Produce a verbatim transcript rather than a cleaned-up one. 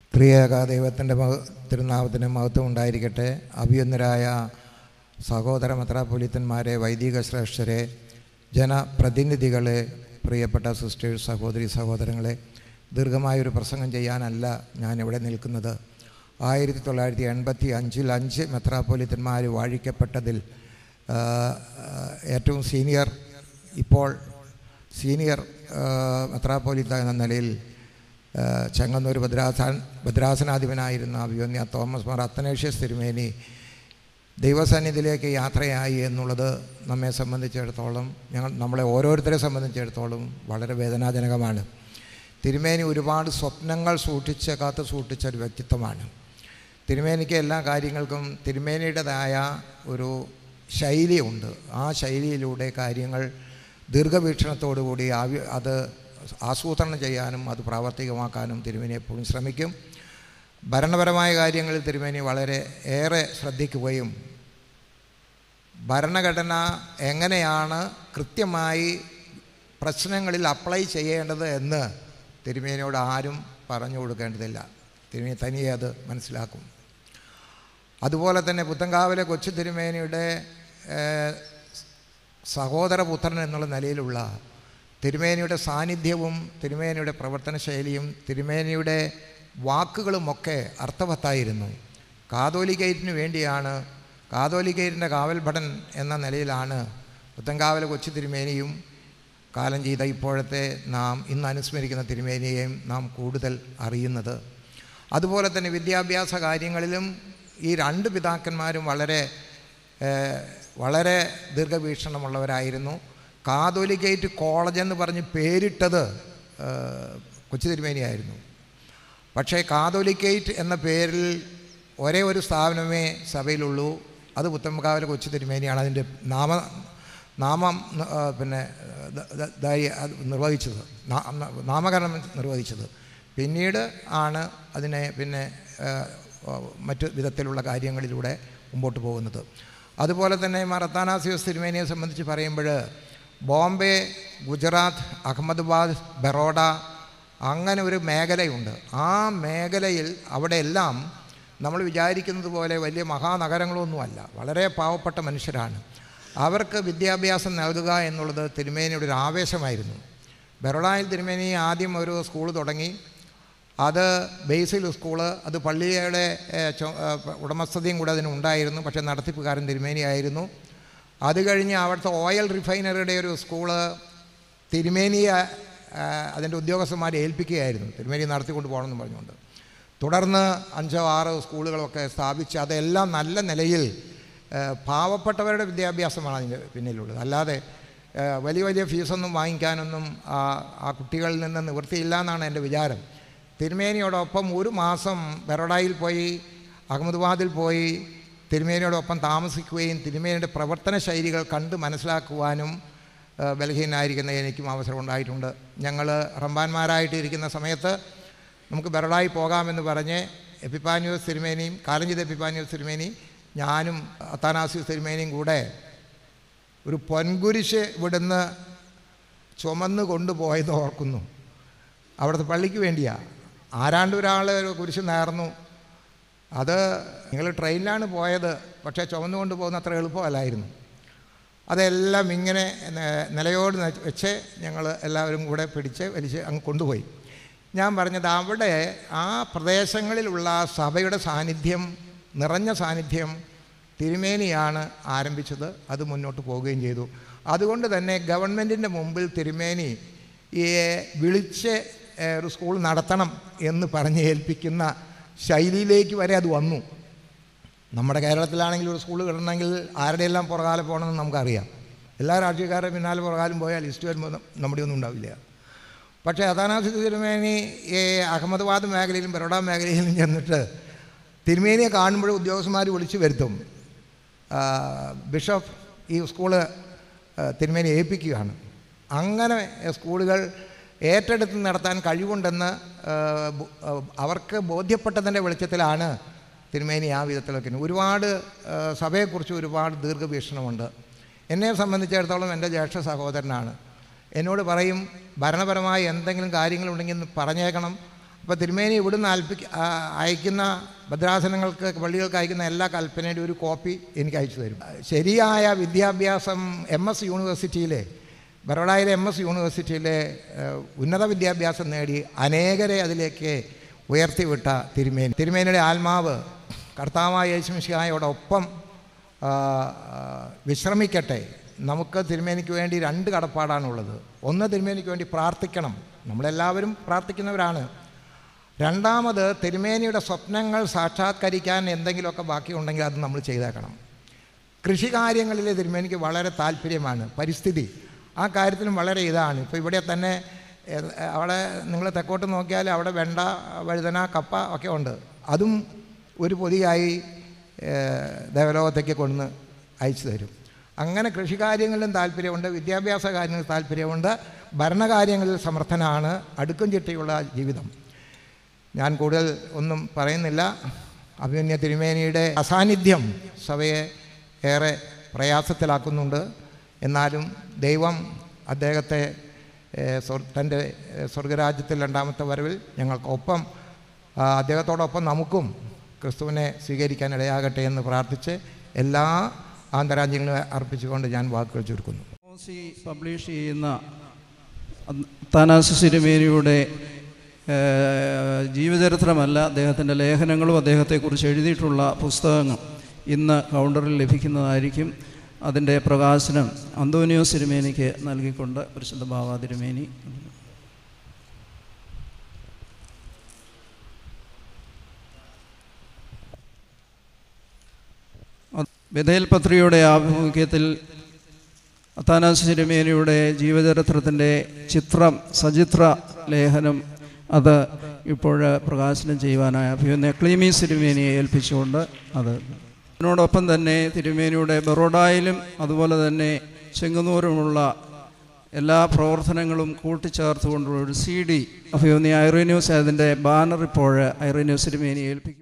ത്രിയേക ദൈവത്തിൻ്റെ തിരുനാമത്തിന് മഹത്വം ഉണ്ടായിരിക്കട്ടെ. അഭിയന്നരായ സഹോദര മെത്രാപ്പൊലീത്തന്മാരെ, വൈദിക ശ്രേഷ്ഠരെ, ജനപ്രതിനിധികളെ, പ്രിയപ്പെട്ട സിസ്റ്റേഴ്സ്, സഹോദരി സഹോദരങ്ങളെ, ദീർഘമായൊരു പ്രസംഗം ചെയ്യാനല്ല ഞാനിവിടെ നിൽക്കുന്നത്. ആയിരത്തി തൊള്ളായിരത്തി എൺപത്തി അഞ്ചിൽ അഞ്ച് മെത്രാപ്പൊലീത്തന്മാർ വാഴിക്കപ്പെട്ടതിൽ ഏറ്റവും സീനിയർ, ഇപ്പോൾ സീനിയർ മെത്രാപ്പൊലീത്ത എന്ന നിലയിൽ ചെങ്ങന്നൂർ ഭദ്രാസന ഭദ്രാസനാധിപനായിരുന്ന അഭിവന്യ തോമസ് മാർ അത്തനേഷ്യസ് തിരുമേനി ദൈവസന്നിധിയിലേക്ക് യാത്രയായി എന്നുള്ളത് നമ്മെ സംബന്ധിച്ചിടത്തോളം, ഞങ്ങൾ നമ്മളെ ഓരോരുത്തരെ സംബന്ധിച്ചിടത്തോളം വളരെ വേദനാജനകമാണ്. തിരുമേനി ഒരുപാട് സ്വപ്നങ്ങൾ സൂക്ഷിച്ച് കാത്തു സൂക്ഷിച്ച ഒരു വ്യക്തിത്വമാണ്. തിരുമേനിക്ക് എല്ലാ കാര്യങ്ങൾക്കും തിരുമേനിയുടേതായ ഒരു ശൈലിയുണ്ട്. ആ ശൈലിയിലൂടെ കാര്യങ്ങൾ ദീർഘവീക്ഷണത്തോടു കൂടി അത് ആസൂത്രണം ചെയ്യാനും അത് പ്രാവർത്തികമാക്കാനും തിരുമേനി എപ്പോഴും ശ്രമിക്കും. ഭരണപരമായ കാര്യങ്ങളിൽ തിരുമേനി വളരെ ഏറെ ശ്രദ്ധിക്കുകയും ഭരണഘടന എങ്ങനെയാണ് കൃത്യമായി പ്രശ്നങ്ങളിൽ അപ്ലൈ ചെയ്യേണ്ടത് എന്ന് തിരുമേനിയോട് ആരും പറഞ്ഞു കൊടുക്കേണ്ടതില്ല. തിരുമേനി തനിയെ അത് മനസ്സിലാക്കും. അതുപോലെ തന്നെ പുത്തൻകാവിലെ കൊച്ചു തിരുമേനിയുടെ സഹോദരപുത്രൻ എന്നുള്ള നിലയിലുള്ള തിരുമേനിയുടെ സാന്നിധ്യവും തിരുമേനിയുടെ പ്രവർത്തന ശൈലിയും തിരുമേനിയുടെ വാക്കുകളുമൊക്കെ അർത്ഥവത്തായിരുന്നു. കാതോലിക്കേറ്റിന് വേണ്ടിയാണ്, കാതോലിക്കേറ്റിൻ്റെ കാവൽഭടൻ എന്ന നിലയിലാണ് പുത്തൻകാവിലെ കൊച്ചു തിരുമേനിയും കാലം ചെയ്ത ഇപ്പോഴത്തെ നാം ഇന്ന് അനുസ്മരിക്കുന്ന തിരുമേനിയെയും നാം കൂടുതൽ അറിയുന്നത്. അതുപോലെ തന്നെ വിദ്യാഭ്യാസ കാര്യങ്ങളിലും ഈ രണ്ട് പിതാക്കന്മാരും വളരെ വളരെ ദീർഘവീക്ഷണമുള്ളവരായിരുന്നു. കാതോലിക്കേറ്റ് കോളേജ് എന്ന് പറഞ്ഞ് പേരിട്ടത് കൊച്ചു തിരുമേനിയായിരുന്നു. പക്ഷേ കാതോലിക്കേറ്റ് എന്ന പേരിൽ ഒരേ ഒരു സ്ഥാപനമേ സഭയിലുള്ളൂ, അത് പുത്തൻകാവിലെ കൊച്ചു തിരുമേനിയാണ് അതിൻ്റെ നാമ നാമം പിന്നെ നിർവഹിച്ചത്, നാമകരണം നിർവഹിച്ചത്. പിന്നീട് ആണ് അതിനെ പിന്നെ മറ്റു വിധത്തിലുള്ള കാര്യങ്ങളിലൂടെ മുമ്പോട്ട് പോകുന്നത്. അതുപോലെ തന്നെ മാർ അത്താനാസിയോസ് തിരുമേനിയെ സംബന്ധിച്ച് പറയുമ്പോൾ ബോംബെ, ഗുജറാത്ത്, അഹമ്മദാബാദ്, ബറോഡ അങ്ങനെ ഒരു മേഖലയുണ്ട്. ആ മേഖലയിൽ അവിടെയെല്ലാം നമ്മൾ വിചാരിക്കുന്നത് പോലെ വലിയ മഹാനഗരങ്ങളൊന്നുമല്ല, വളരെ പാവപ്പെട്ട മനുഷ്യരാണ്. അവർക്ക് വിദ്യാഭ്യാസം നൽകുക എന്നുള്ളത് തിരുമേനിയുടെ ഒരു ആവേശമായിരുന്നു. ബറോഡയിൽ തിരുമേനി ആദ്യം ഒരു സ്കൂൾ തുടങ്ങി. അത് ബേസിൽ സ്കൂള്, അത് പള്ളിയുടെ ഉടമസ്ഥതയും കൂടെ അതിനുണ്ടായിരുന്നു. പക്ഷേ നടത്തിപ്പുകാരൻ തിരുമേനിയായിരുന്നു. അത് കഴിഞ്ഞ് അവിടുത്തെ ഓയിൽ റിഫൈനറിയുടെ ഒരു സ്കൂള് തിരുമേനിയെ അതിൻ്റെ ഉദ്യോഗസ്ഥന്മാരെ ഏൽപ്പിക്കുകയായിരുന്നു, തിരുമേനി നടത്തിക്കൊണ്ട് പോകണമെന്ന് പറഞ്ഞുകൊണ്ട്. തുടർന്ന് അഞ്ചോ ആറോ സ്കൂളുകളൊക്കെ സ്ഥാപിച്ച് അതെല്ലാം നല്ല നിലയിൽ പാവപ്പെട്ടവരുടെ വിദ്യാഭ്യാസമാണ് അതിൻ്റെ പിന്നിലുള്ളത്. അല്ലാതെ വലിയ വലിയ ഫീസൊന്നും വാങ്ങിക്കാനൊന്നും ആ കുട്ടികളിൽ നിന്ന് നിവൃത്തിയില്ല എന്നാണ് എൻ്റെ വിചാരം. തിരുമേനിയോടൊപ്പം ഒരു മാസം ബറോഡയിൽ പോയി, അഹമ്മദാബാദിൽ പോയി തിരുമേനിയോടൊപ്പം താമസിക്കുകയും തിരുമേനിയുടെ പ്രവർത്തന ശൈലികൾ കണ്ട് മനസ്സിലാക്കുവാനും ബലഹീനായിരിക്കുന്ന എനിക്കും അവസരം ഉണ്ടായിട്ടുണ്ട്. ഞങ്ങൾ റമ്പാന്മാരായിട്ട് ഇരിക്കുന്ന സമയത്ത് നമുക്ക് ബറോഡയിൽ പോകാമെന്ന് പറഞ്ഞ് എപ്പിഫാനിയോസ് തിരുമേനിയും കാലം ചെയ്ത എപ്പിഫാനിയോസ് തിരുമേനി, ഞാനും അത്താനാസിയോസ് തിരുമേനിയും കൂടെ ഒരു പൊൻകുരിശ് ഇവിടുന്ന് ചുമന്ന് കൊണ്ടുപോയത് ഓർക്കുന്നു. അവിടുത്തെ പള്ളിക്ക് വേണ്ടിയാണ്. ആരാണ്ട് ഒരാൾ ഒരു കുരിശ് നേർന്നു. അത് നിങ്ങൾ ട്രെയിനിലാണ് പോയത്, പക്ഷേ ചുമന്നു കൊണ്ട് പോകുന്ന അത്ര എളുപ്പമല്ലായിരുന്നു. അതെല്ലാം ഇങ്ങനെ നിലയോട് വെച്ച് ഞങ്ങൾ എല്ലാവരും കൂടെ പിടിച്ച് വലിച്ച് അങ്ങ് കൊണ്ടുപോയി. ഞാൻ പറഞ്ഞത് അവിടെ ആ പ്രദേശങ്ങളിലുള്ള സഭയുടെ സാന്നിധ്യം, നിറഞ്ഞ സാന്നിധ്യം തിരുമേനിയാണ് ആരംഭിച്ചത്. അത് മുന്നോട്ട് പോവുകയും ചെയ്തു. അതുകൊണ്ട് തന്നെ ഗവൺമെൻറ്റിൻ്റെ മുമ്പിൽ തിരുമേനി ഈ വിളിച്ച് ഒരു സ്കൂൾ നടത്തണം എന്ന് പറഞ്ഞ് ഏൽപ്പിക്കുന്ന ശൈലിയിലേക്ക് വരെ അത് വന്നു. നമ്മുടെ കേരളത്തിലാണെങ്കിൽ ഒരു സ്കൂൾ കിട്ടണമെങ്കിൽ ആരുടെയെല്ലാം പുറകാലെ പോകണമെന്ന് നമുക്കറിയാം. എല്ലാ രാഷ്ട്രീയക്കാരുടെ പിന്നാലെ പുറകാലും പോയാൽ ലിസ്റ്റ് വരുമ്പോൾ നമ്മുടെ ഒന്നും ഉണ്ടാവില്ല. പക്ഷേ അത്താനാസിയോസ് തിരുമേനി ഈ അഹമ്മദാബാദ് മേഖലയിലും ബറോഡ മേഖലയിലും ചെന്നിട്ട് തിരുമേനിയെ കാണുമ്പോൾ ഉദ്യോഗസ്ഥന്മാർ വിളിച്ചു വരുത്തും. ബിഷപ്പ് ഈ സ്കൂള് തിരുമേനി ഏൽപ്പിക്കുകയാണ്. അങ്ങനെ സ്കൂളുകൾ ഏറ്റെടുത്ത് നടത്താൻ കഴിവുണ്ടെന്ന് അവർക്ക് ബോധ്യപ്പെട്ടതിൻ്റെ വെളിച്ചത്തിലാണ് തിരുമേനി ആ വിധത്തിലൊക്കെ. ഒരുപാട് സഭയെക്കുറിച്ച് ഒരുപാട് ദീർഘവീക്ഷണമുണ്ട്. എന്നെ സംബന്ധിച്ചിടത്തോളം എൻ്റെ ജ്യേഷ്ഠ സഹോദരനാണ്. എന്നോട് പറയും ഭരണപരമായി എന്തെങ്കിലും കാര്യങ്ങളുണ്ടെങ്കിൽ പറഞ്ഞേക്കണം. അപ്പോൾ തിരുമേനി ഇവിടുന്ന് അൽപ്പി അയക്കുന്ന ഭദ്രാസനങ്ങൾക്ക് പള്ളികൾക്ക് അയക്കുന്ന എല്ലാ കൽപ്പനയുടെ ഒരു കോപ്പി എനിക്ക് അയച്ചു തരും. ശരിയായ വിദ്യാഭ്യാസം എം എസ് യൂണിവേഴ്സിറ്റിയിലെ ബറോഡയിലെ എം എസ് യൂണിവേഴ്സിറ്റിയിലെ ഉന്നത വിദ്യാഭ്യാസം നേടി അനേകരെ അതിലേക്ക് ഉയർത്തിവിട്ട തിരുമേനി തിരുമേനിയുടെ ആത്മാവ് കർത്താവായ യേശു മിശിഹായോടൊപ്പം വിശ്രമിക്കട്ടെ. നമുക്ക് തിരുമേനിക്ക് വേണ്ടി രണ്ട് കടപ്പാടാണുള്ളത്. ഒന്ന്, തിരുമേനിക്ക് വേണ്ടി പ്രാർത്ഥിക്കണം, നമ്മളെല്ലാവരും പ്രാർത്ഥിക്കുന്നവരാണ്. രണ്ടാമത്, തിരുമേനിയുടെ സ്വപ്നങ്ങൾ സാക്ഷാത്കരിക്കാൻ എന്തെങ്കിലുമൊക്കെ ബാക്കിയുണ്ടെങ്കിൽ അത് നമ്മൾ ചെയ്തേക്കണം. കൃഷി കാര്യങ്ങളിൽ തിരുമേനിക്ക് വളരെ താല്പര്യമാണ്. പരിസ്ഥിതി ആ കാര്യത്തിലും വളരെ ഇതാണ്. ഇപ്പോൾ ഇവിടെ തന്നെ അവിടെ നിങ്ങൾ തെക്കോട്ട് നോക്കിയാൽ അവിടെ വെണ്ട, വഴുതന, കപ്പ ഒക്കെ ഉണ്ട്. അതും ഒരു പൊതിയായി ദേവലോകത്തേക്ക് കൊണ്ടുവന്ന് അയച്ചു തരും. അങ്ങനെ കൃഷികാര്യങ്ങളിലും താല്പര്യമുണ്ട്, വിദ്യാഭ്യാസ കാര്യങ്ങളിൽ താല്പര്യമുണ്ട്, ഭരണകാര്യങ്ങളിൽ സമർത്ഥനാണ്. അടുക്കും ചിട്ടയുള്ള ജീവിതം. ഞാൻ കൂടുതൽ ഒന്നും പറയുന്നില്ല. അഭിമന്യ തിരുമേനിയുടെ അസാന്നിധ്യം സഭയെ ഏറെ പ്രയാസത്തിലാക്കുന്നുണ്ട്. എന്നാലും ദൈവം അദ്ദേഹത്തെ തൻ്റെ സ്വർഗരാജ്യത്തിൽ രണ്ടാമത്തെ വരവിൽ ഞങ്ങൾക്കൊപ്പം അദ്ദേഹത്തോടൊപ്പം നമുക്കും ക്രിസ്തുവിനെ സ്വീകരിക്കാൻ ഇടയാകട്ടെ എന്ന് പ്രാർത്ഥിച്ച് എല്ലാ ആന്തരാജ്യങ്ങളും അർപ്പിച്ചുകൊണ്ട് ഞാൻ വാക്കുകൾ ചുരുക്കുന്നു. പബ്ലിഷ് ചെയ്യുന്ന അത്താനാസിയോസ് തിരുമേനിയുടെ ജീവചരിത്രമല്ല, അദ്ദേഹത്തിൻ്റെ ലേഖനങ്ങളും അദ്ദേഹത്തെക്കുറിച്ച് എഴുതിയിട്ടുള്ള പുസ്തകങ്ങൾ ഇന്ന് കൗണ്ടറിൽ ലഭിക്കുന്നതായിരിക്കും. അതിൻ്റെ പ്രകാശനം അന്തോനിയോസ് തിരുമേനിക്ക് നൽകിക്കൊണ്ട് പരിശുദ്ധ ബാവ തിരുമേനി ബഥേൽ പത്രികയുടെ ആഭിമുഖ്യത്തിൽ അത്താനാസിയോസ് തിരുമേനിയുടെ ജീവചരിത്രത്തിൻ്റെ ചിത്രം, സചിത്ര ലേഖനം അത് ഇപ്പോൾ പ്രകാശനം ചെയ്യുവാനായ അഭിമന്യ ക്ലീമീസ് തിരുമേനിയെ ഏൽപ്പിച്ചുകൊണ്ട് അത് അതിനോടൊപ്പം തന്നെ തിരുമേനിയുടെ ബറോഡയിലും അതുപോലെ തന്നെ ചെങ്ങന്നൂരുമുള്ള എല്ലാ പ്രവർത്തനങ്ങളും കൂട്ടിച്ചേർത്തുകൊണ്ടുള്ള ഒരു സി ഡി അഭിമന്യ ഐറേനിയോസ് അതിൻ്റെ ബാനർ ഇപ്പോൾ ഐറേനിയോസ് തിരുമേനിയെ ഏൽപ്പിക്കും.